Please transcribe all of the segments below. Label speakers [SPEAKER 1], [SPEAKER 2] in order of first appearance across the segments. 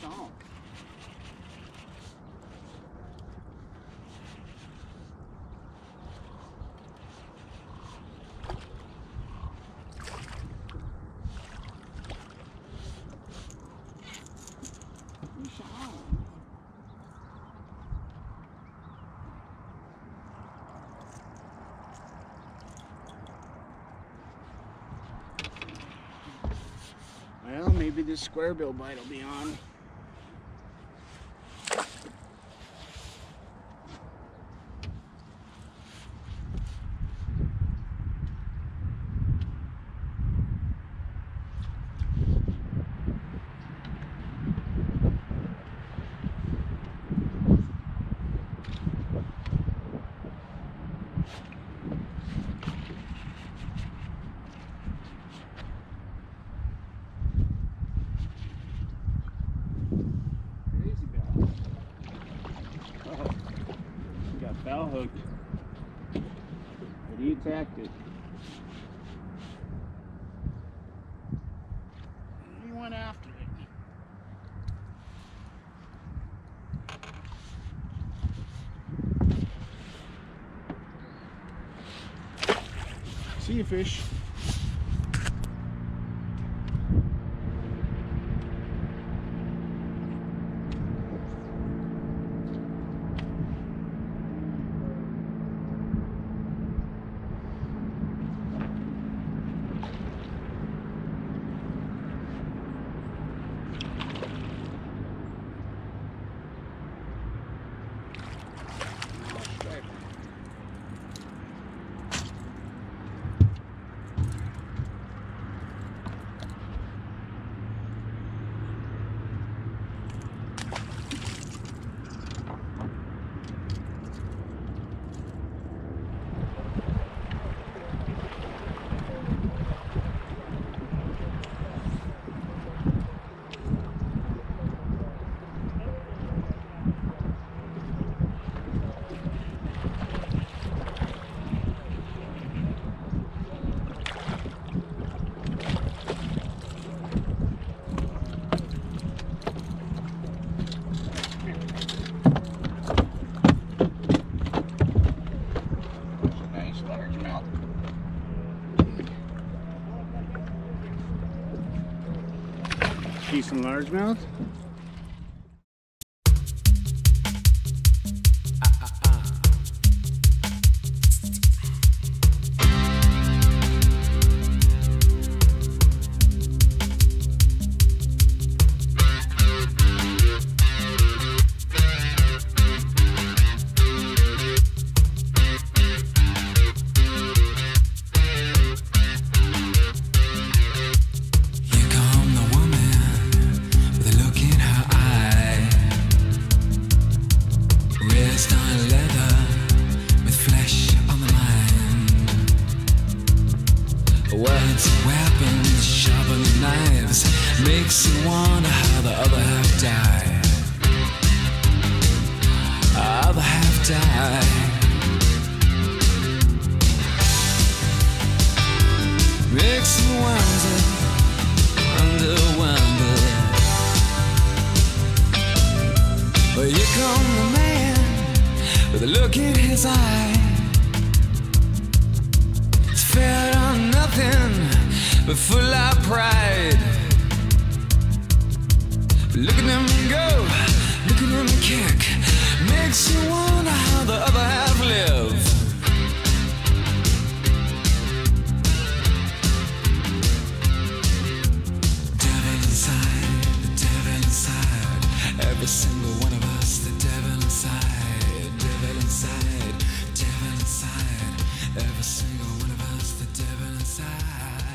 [SPEAKER 1] fish on. Fish on. Well, maybe this square bill bite will be on. Bell hooked, but he attacked it. And he went after it. See you, fish. Decent largemouth.
[SPEAKER 2] Words, weapons, sharpened knives, makes you wonder how the other half died. Other half died. Makes you wonder. But here come the man with a look in his eye. It's fed on nothing but full of pride. Look at him go, look at him kick. Makes you wonder how the other half live. Devil inside, the devil inside. Every single one of us, the devil inside, devil inside, devil inside. Every single one of us, the devil inside.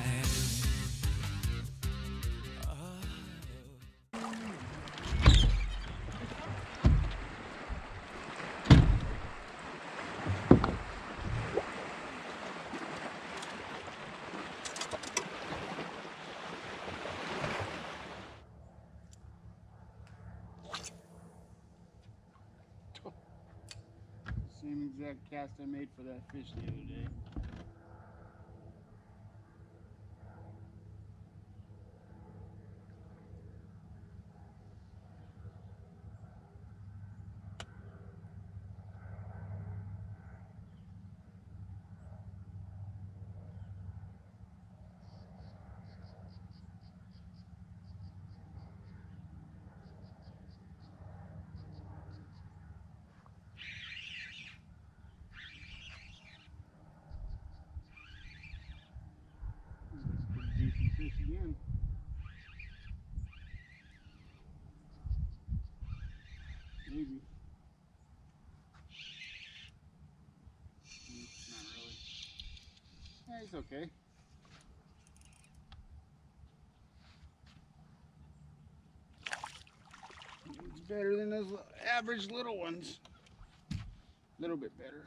[SPEAKER 1] Same exact cast I made for that fish the other day. this again. Maybe. Not really. Yeah, he's okay. He's better than those average little ones. A little bit better.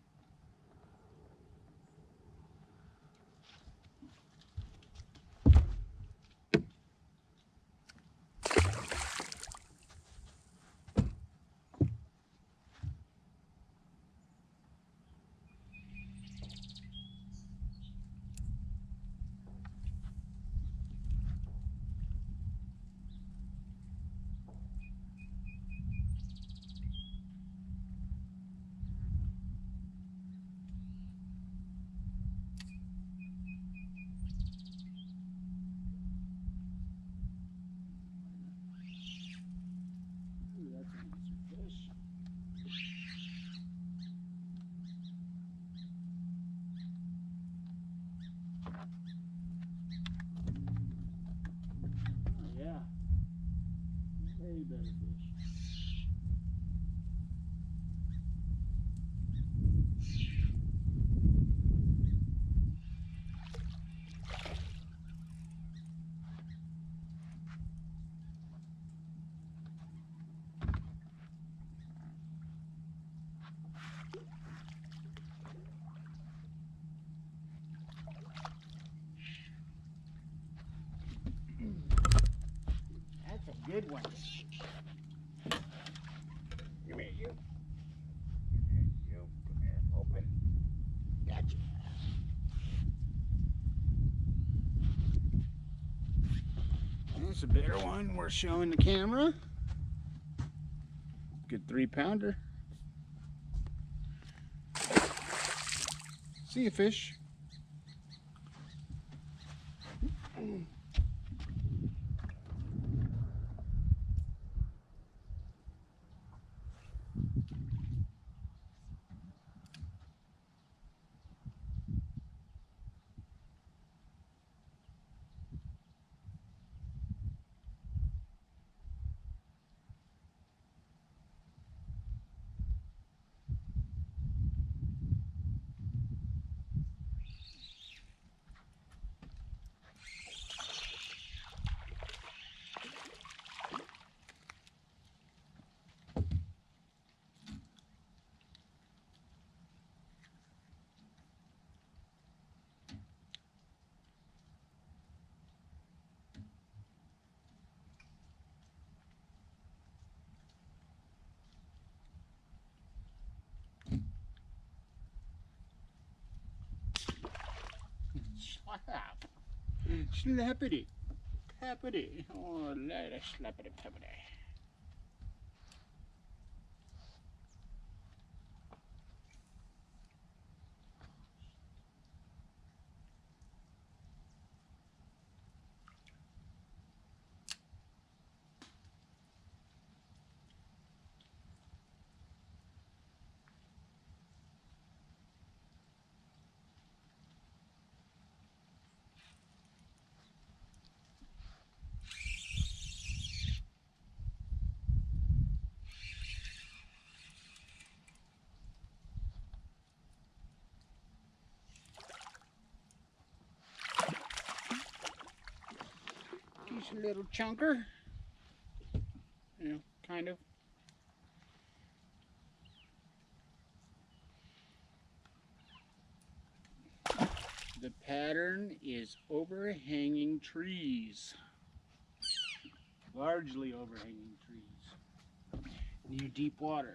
[SPEAKER 1] Ooh, that's a nicer fish. Oh, yeah. Way better fish. That's a good one. Come here, you. Come here, you. Come here. Open. Gotcha. That's a better one. We're showing the camera. Good 3-pounder. See you, fish. Slap. Slappity. Tappity. Oh, let us slappity tappity. He's a little chunker. You know, kind of. The pattern is overhanging trees. Largely overhanging trees. Near deep water.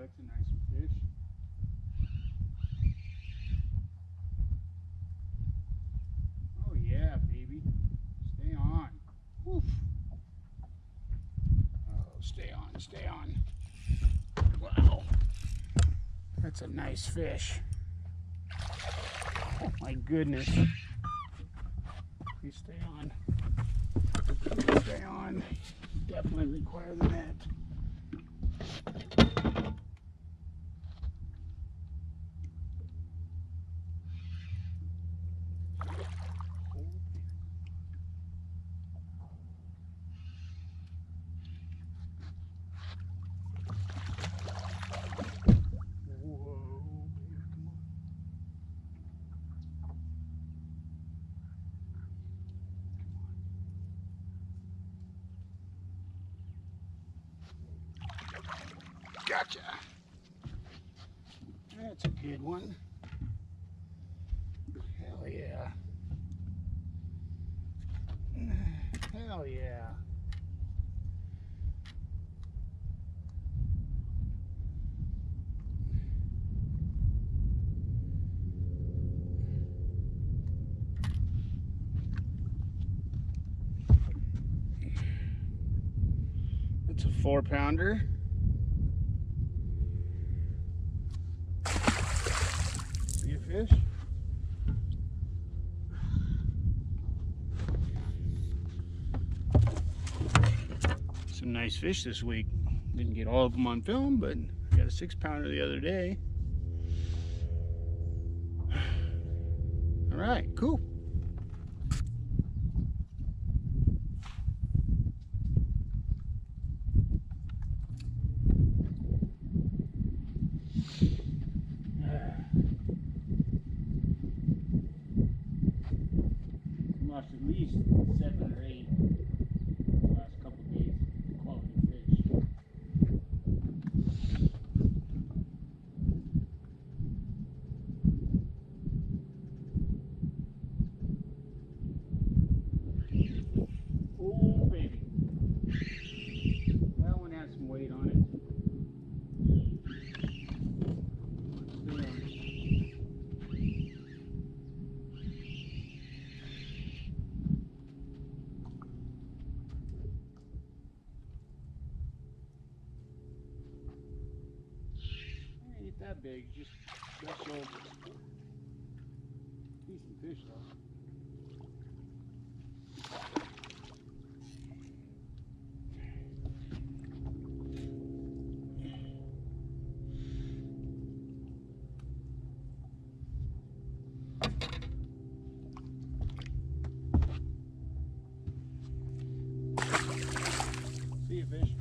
[SPEAKER 3] that's a nice fish. Oh yeah, baby. Stay on. Woof. Oh, stay on, stay on. Wow. That's a nice fish. Oh my goodness. Please stay on. Please stay on. Definitely require the net. Gotcha. That's a good one. Hell yeah. Hell yeah. It's a 4-pounder. See a fish? Some nice fish this week. Didn't get all of them on film, but I got a 6-pounder the other day. All right, cool. Lost at least 7 or 8 the last couple of days. Quality fish. Oh baby, that one has some weight on it. Ain't that big, just shoulders. Decent fish though. See you, fish.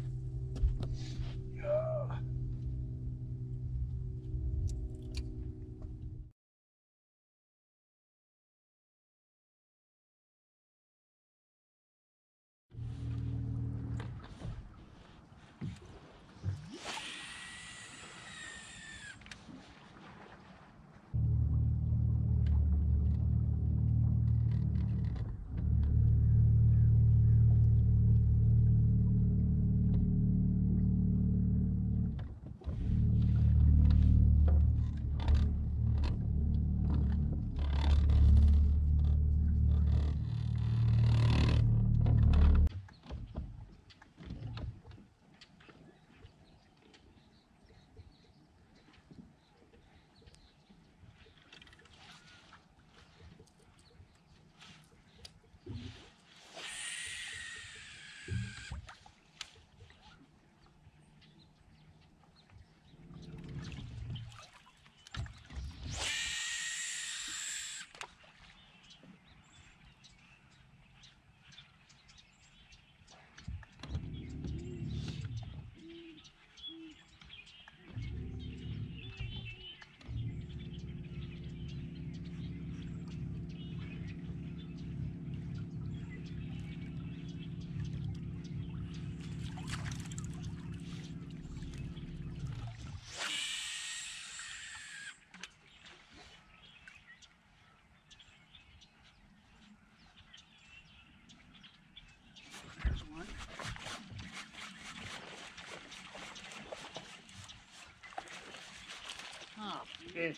[SPEAKER 3] It's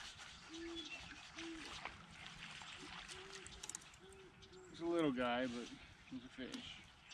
[SPEAKER 3] a little guy, but he's a fish.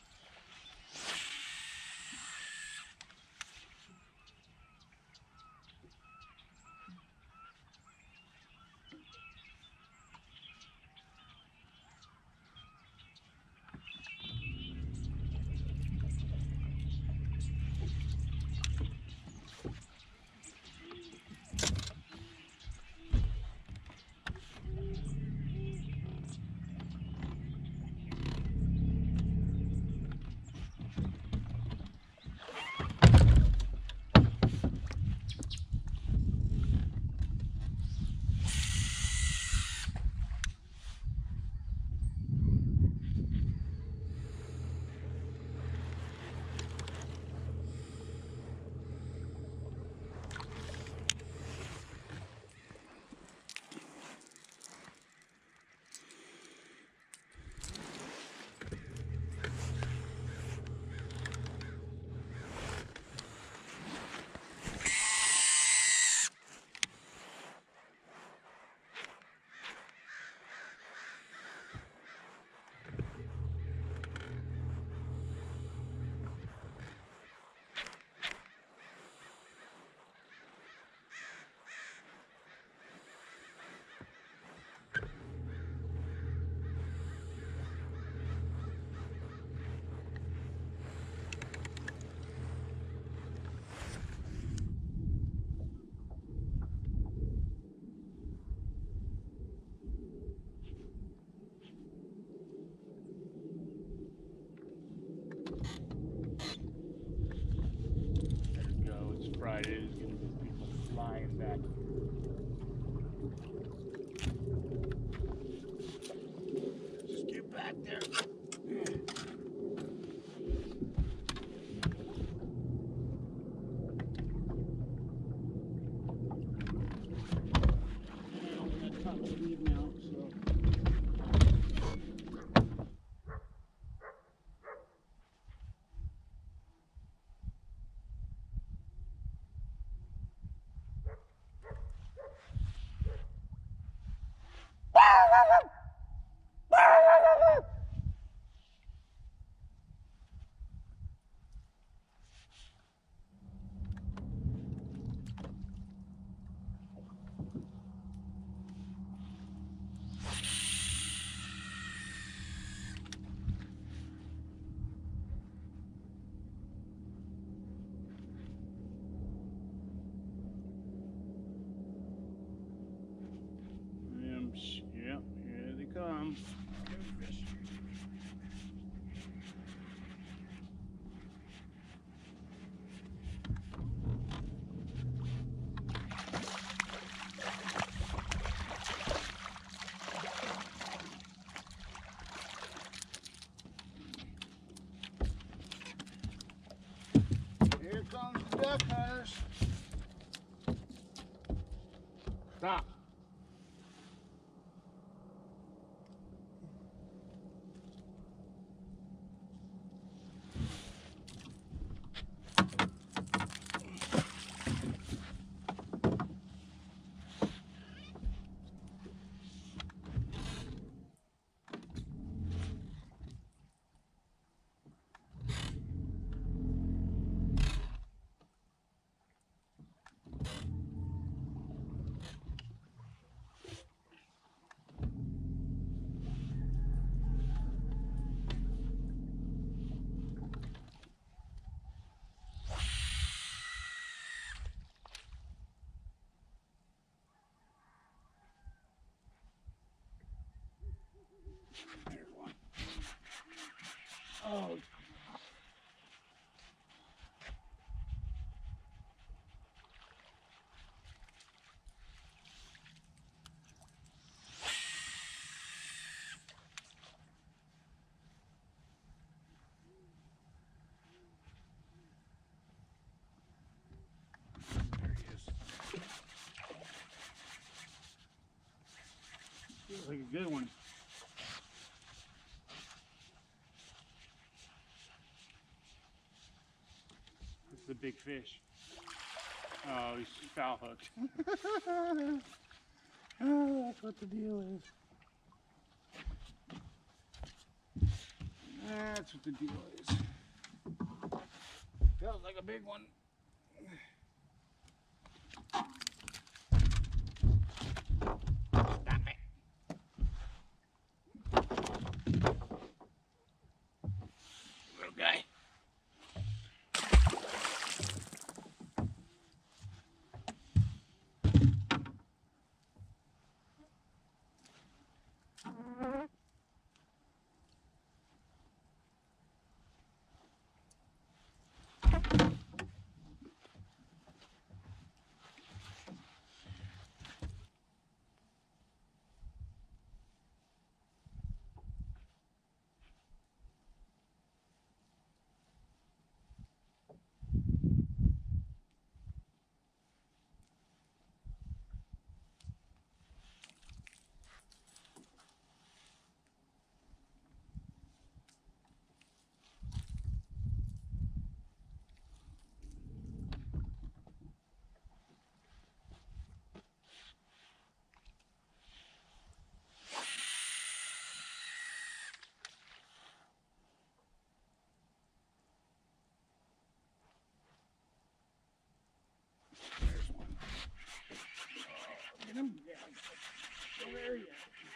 [SPEAKER 3] Friday is going to be people flying back. Just get back there. That top speed now, so. Yep, here they come. Fish. Here comes the duck hunters. Stop. There's one. Oh. There he is. Looks like a good one. It's a big fish. Oh, he's foul hooked. Oh, that's what the deal is. That's what the deal is. Feels like a big one. Stop it. Little guy. There's one. Get him. Yeah. Where are you?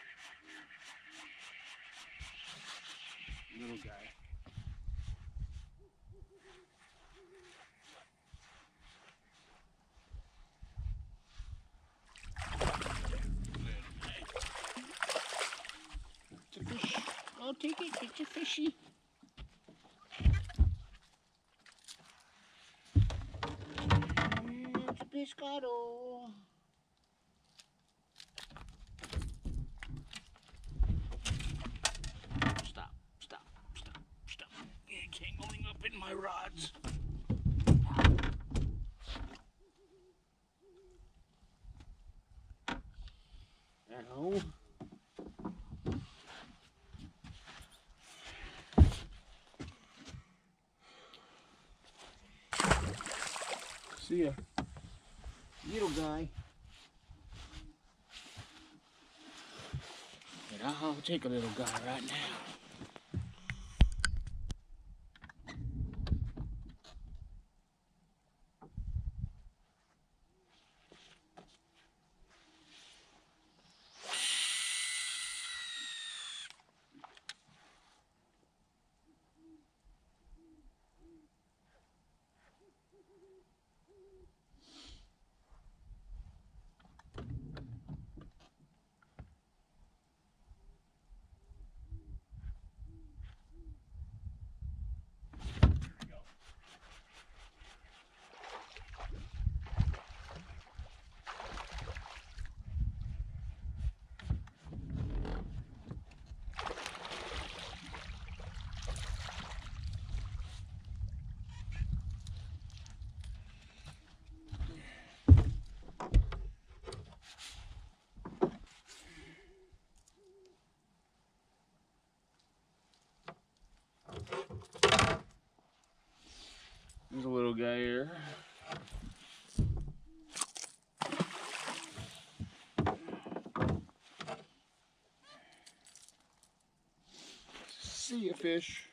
[SPEAKER 3] Little guy. It's a fish. Oh, take it. It's a fishy. It's a pescado. Stop. Stop. Stop. Stop. You're tangling up in my rods. Ow. See ya, little guy. But I'll take a little guy right now. There's a little guy here. See ya, fish.